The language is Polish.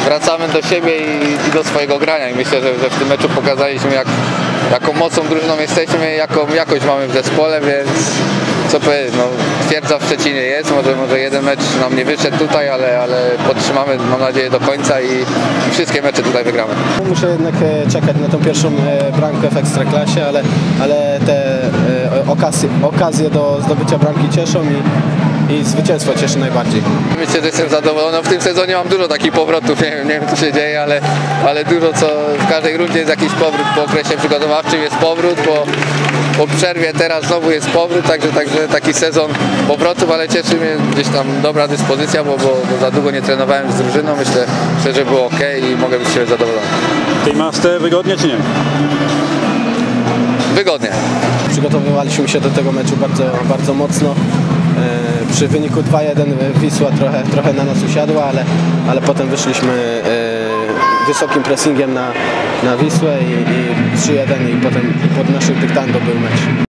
wracamy do siebie i do swojego grania i myślę, że w tym meczu pokazaliśmy jaką mocną drużyną jesteśmy, jaką jakość mamy w zespole, więc co powiedzieć, no, twierdza w Szczecinie jest, może jeden mecz nam nie wyszedł tutaj, ale podtrzymamy, mam nadzieję, do końca i wszystkie mecze tutaj wygramy. Muszę jednak czekać na tą pierwszą bramkę w Ekstraklasie, ale te okazje do zdobycia bramki cieszą i zwycięstwo cieszy najbardziej. Myślę, że jestem zadowolony. W tym sezonie mam dużo takich powrotów, nie wiem co się dzieje, ale dużo co w każdej rundzie jest jakiś powrót. Po okresie przygotowawczym jest powrót, po przerwie teraz znowu jest powrót, także taki sezon powrotów, ale cieszy mnie gdzieś tam dobra dyspozycja, bo za długo nie trenowałem z drużyną. Myślę, że było ok i mogę być z siebie zadowolony. W tej masce wygodnie czy nie? Wygodnie. Przygotowywaliśmy się do tego meczu bardzo mocno. Przy wyniku 2-1 Wisła trochę na nas usiadła, ale potem wyszliśmy wysokim pressingiem na Wisłę i 3-1 i potem pod naszym dyktando był mecz.